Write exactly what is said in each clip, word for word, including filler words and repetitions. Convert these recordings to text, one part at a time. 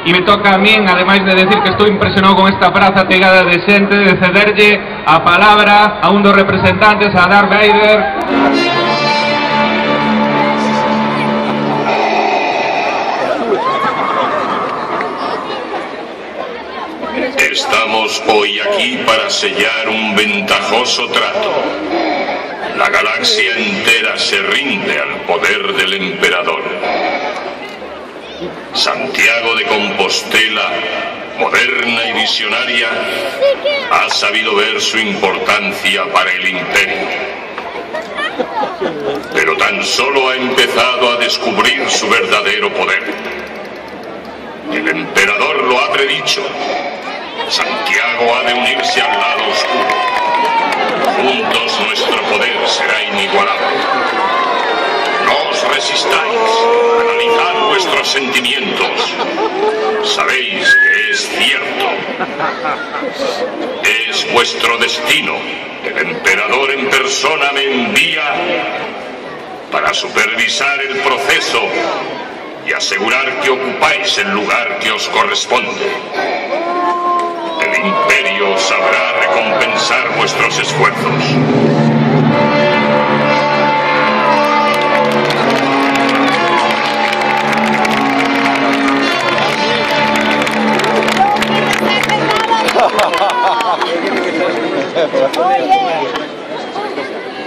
e me toca a min, ademais de decir que estou impresionado con esta praza pegada de xente, de cederlle a palabra a un dos representantes, a Darth Vader. Estamos hoy aquí para sellar un ventajoso trato. La galaxia entera se rinde al poder del emperador. Santiago de Compostela, moderna y visionaria, ha sabido ver su importancia para el imperio. Pero tan solo ha empezado a descubrir su verdadero poder. El emperador lo ha predicho. Santiago ha de unirse al lado oscuro. Juntos nuestro poder será inigualable. No os resistáis, analizad vuestros sentimientos. Sabéis que es cierto. Es vuestro destino. El emperador en persona me envía para supervisar el proceso y asegurar que ocupáis el lugar que os corresponde. El imperio sabrá recompensar vuestros esfuerzos.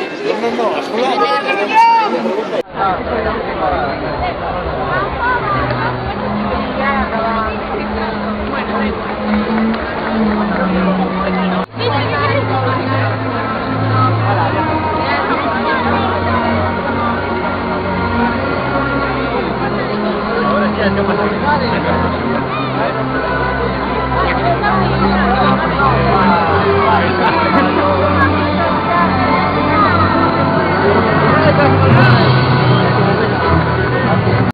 Oye.